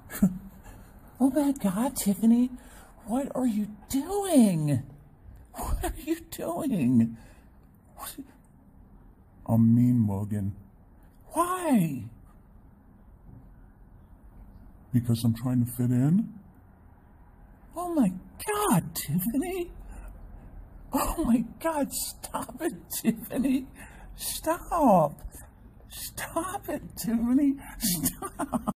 Oh my God, Tiffany, what are you doing? What are you doing? I'm mean, Logan. Why? Because I'm trying to fit in? Oh my God, Tiffany. Oh my God, stop it, Tiffany. Stop. Stop it, Tiffany. Stop.